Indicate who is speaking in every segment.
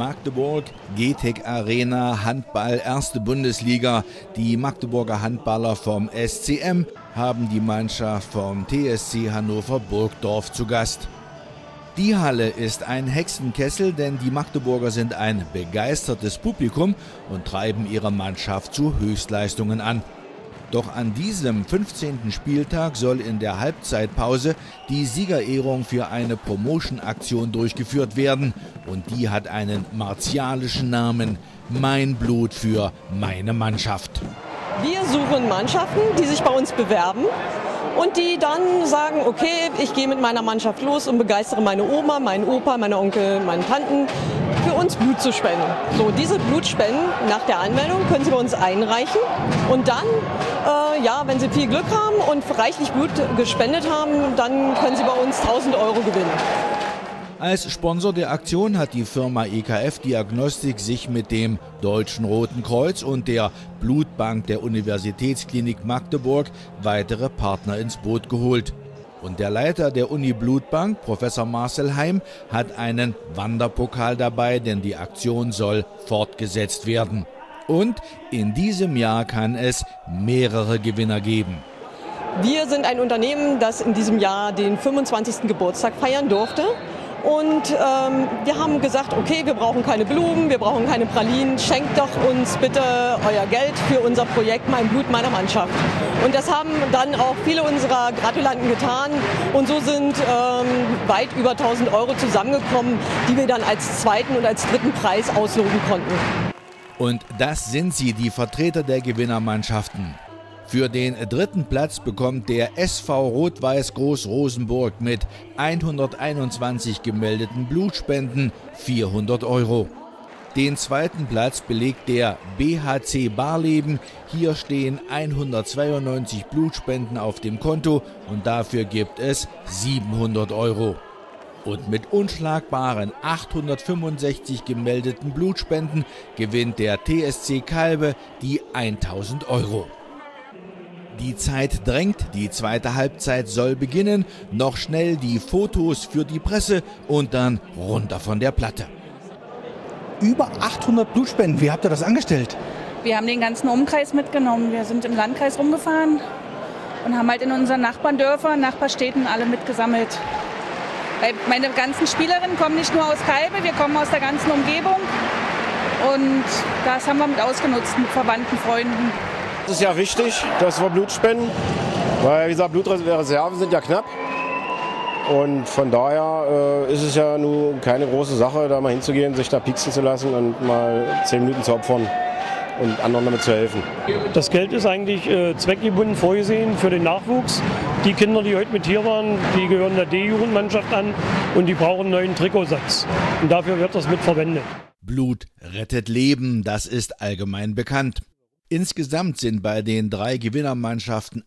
Speaker 1: Magdeburg, GTEC Arena, Handball, 1. Bundesliga. Die Magdeburger Handballer vom SCM haben die Mannschaft vom TSC Hannover Burgdorf zu Gast. Die Halle ist ein Hexenkessel, denn die Magdeburger sind ein begeistertes Publikum und treiben ihre Mannschaft zu Höchstleistungen an. Doch an diesem 15. Spieltag soll in der Halbzeitpause die Siegerehrung für eine Promotion-Aktion durchgeführt werden. Und die hat einen martialischen Namen: Mein Blut für meine Mannschaft.
Speaker 2: Wir suchen Mannschaften, die sich bei uns bewerben und die dann sagen, okay, ich gehe mit meiner Mannschaft los und begeistere meine Oma, meinen Opa, meine Onkel, meine Tanten, für uns Blut zu spenden. So, diese Blutspenden nach der Anmeldung können Sie bei uns einreichen und dann, wenn Sie viel Glück haben und reichlich Blut gespendet haben, dann können Sie bei uns 1.000 € gewinnen.
Speaker 1: Als Sponsor der Aktion hat die Firma EKF Diagnostik sich mit dem Deutschen Roten Kreuz und der Blutbank der Universitätsklinik Magdeburg weitere Partner ins Boot geholt. Und der Leiter der Uni-Blutbank, Professor Marcel Heim, hat einen Wanderpokal dabei, denn die Aktion soll fortgesetzt werden. Und in diesem Jahr kann es mehrere Gewinner geben.
Speaker 2: Wir sind ein Unternehmen, das in diesem Jahr den 25. Geburtstag feiern durfte. Und wir haben gesagt, okay, wir brauchen keine Blumen, wir brauchen keine Pralinen, schenkt doch uns bitte euer Geld für unser Projekt Mein Blut meiner Mannschaft. Und das haben dann auch viele unserer Gratulanten getan und so sind weit über 1.000 € zusammengekommen, die wir dann als zweiten und als dritten Preis ausloben konnten.
Speaker 1: Und das sind sie, die Vertreter der Gewinnermannschaften. Für den dritten Platz bekommt der SV Rot-Weiß Groß-Rosenburg mit 121 gemeldeten Blutspenden 400 €. Den zweiten Platz belegt der BHC Barleben. Hier stehen 192 Blutspenden auf dem Konto und dafür gibt es 700 €. Und mit unschlagbaren 865 gemeldeten Blutspenden gewinnt der TSC Kalbe die 1.000 €. Die Zeit drängt, die zweite Halbzeit soll beginnen. Noch schnell die Fotos für die Presse und dann runter von der Platte.
Speaker 3: Über 800 Blutspenden, wie habt ihr das angestellt?
Speaker 4: Wir haben den ganzen Umkreis mitgenommen. Wir sind im Landkreis rumgefahren und haben halt in unseren Nachbardörfern, Nachbarstädten alle mitgesammelt. Weil meine ganzen Spielerinnen kommen nicht nur aus Kalbe, wir kommen aus der ganzen Umgebung. Und das haben wir mit ausgenutzt, mit Verwandten, Freunden.
Speaker 5: Es ist ja wichtig, dass wir Blut spenden, weil wie gesagt, Blutreserven sind ja knapp. Und von daher ist es ja nun keine große Sache, da mal hinzugehen, sich da pieksen zu lassen und mal 10 Minuten zu opfern und anderen damit zu helfen.
Speaker 6: Das Geld ist eigentlich zweckgebunden vorgesehen für den Nachwuchs. Die Kinder, die heute mit hier waren, die gehören der D-Jugendmannschaft an und die brauchen einen neuen Trikotsatz. Und dafür wird das mit verwendet.
Speaker 1: Blut rettet Leben, das ist allgemein bekannt. Insgesamt sind bei den 3 Gewinnermannschaften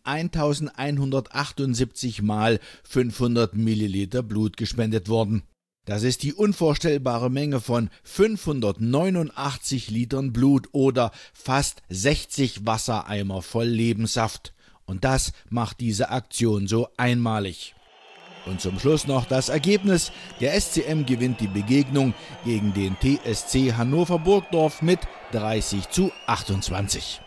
Speaker 1: 1178 mal 500 Milliliter Blut gespendet worden. Das ist die unvorstellbare Menge von 589 Litern Blut oder fast 60 Wassereimer voll Lebenssaft. Und das macht diese Aktion so einmalig. Und zum Schluss noch das Ergebnis. Der SCM gewinnt die Begegnung gegen den TSC Hannover Burgdorf mit 30:28.